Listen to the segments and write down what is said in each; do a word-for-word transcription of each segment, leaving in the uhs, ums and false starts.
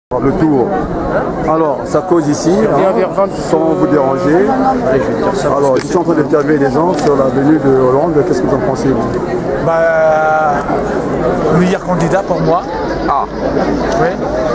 Le tour. Alors, ça cause ici, hein, sans vous déranger. Alors, je suis en train d'interviewer les gens sur la venue de Hollande. Qu'est-ce que vous en pensez, vous? Bah, le meilleur candidat pour moi. Ah. Oui.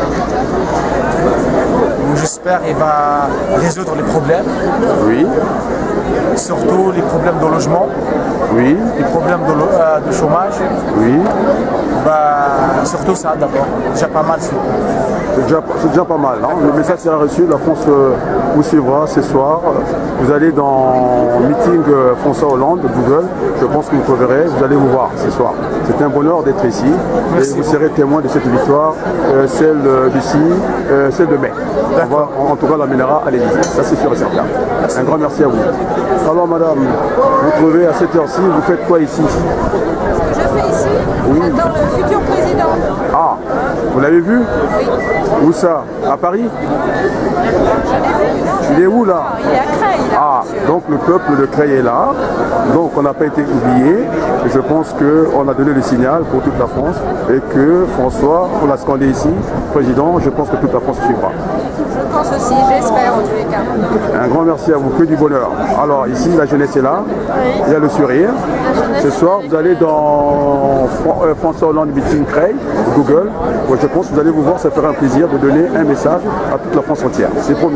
J'espère qu'il va résoudre les problèmes. Oui. Surtout les problèmes de logement. Oui. Les problèmes de, euh, de chômage. Oui. Bah, surtout ça d'abord. Déjà pas mal. C'est déjà, déjà pas mal. Hein. Le message sera reçu. La France euh, vous suivra ce soir. Vous allez dans le meeting euh, François Hollande de Google. Je pense que vous trouverez. Vous allez vous voir ce soir. C'est un bonheur d'être ici. Merci et vous beaucoup. Serez témoin de cette victoire, euh, celle euh, d'ici, euh, celle de mai. On va, en, en tout cas, l'amènera à l'Élysée. Ça, c'est sûr et certain. Merci. Un grand merci à vous. Alors, madame, vous trouvez à cette heure-ci, vous faites quoi ici? Ce que je fais ici, oui. J'attends le futur président. Ah, vous l'avez vu? Oui. Où ça? À Paris? Je l'ai vu. Il est où là? Il est à Creil. Là, ah, monsieur. donc le peuple de Creil est là. Donc on n'a pas été oublié. Et je pense qu'on a donné le signal pour toute la France et que François, on l'a scandé ici, président, je pense que toute la France suivra. Je pense aussi, j'espère en tous les cas. Un grand merci à vous, que du bonheur. Alors ici, la jeunesse est là. Oui. Il y a le sourire. Ce soir, vous allez dans François Hollande Meeting Creil, Google. Moi, je pense que vous allez vous voir, ça fera un plaisir de donner un message à toute la France entière. C'est promis.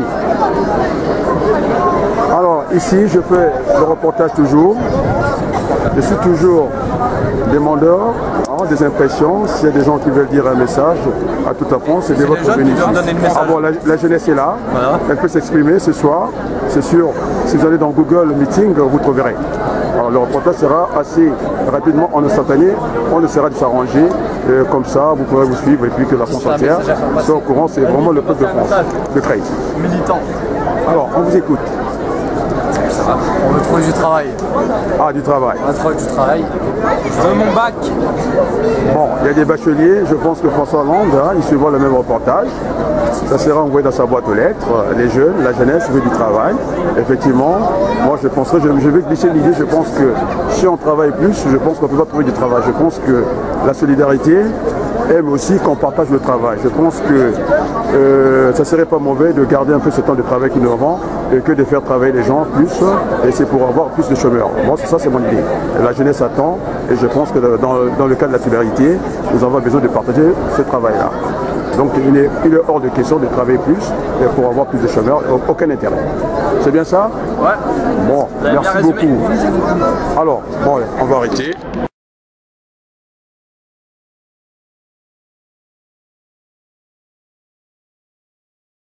Alors ici, je fais le reportage toujours. Je suis toujours demandeur hein, des impressions. S'il y a des gens qui veulent dire un message à toute la France, c'est de votre bénéfice. Ah bon, la, la jeunesse est là. Voilà. Elle peut s'exprimer ce soir. C'est sûr, si vous allez dans Google Meeting, vous trouverez. Alors le reportage sera assez rapidement en instantané. On essaiera de s'arranger. Comme ça, vous pourrez vous suivre et puis que la France entière soit au courant. C'est vraiment le peuple de France, de Creil. Militant. Alors, on vous écoute. On veut trouver du travail. Ah, du travail. On va trouver du travail. Je veux mon bac. Bon, il y a des bacheliers. Je pense que François Hollande, hein, il suivra le même reportage. Ça sera envoyé dans sa boîte aux lettres. Les jeunes, la jeunesse veut du travail. Effectivement, moi je penserais, je, je vais glisser l'idée, je pense que si on travaille plus, je pense qu'on peut pas trouver du travail. Je pense que la solidarité aime aussi qu'on partage le travail. Je pense que euh, ça serait pas mauvais de garder un peu ce temps de travail qui nous rend et que de faire travailler les gens plus, et c'est pour avoir plus de chômeurs. Moi, ça c'est mon idée. Et la jeunesse attend, et je pense que dans, dans le cas de la solidarité, nous avons besoin de partager ce travail-là. Donc il est, il est hors de question de travailler plus et pour avoir plus de chômeurs, aucun intérêt. C'est bien ça? Ouais. Bon, merci beaucoup. Alors, bon, on va arrêter.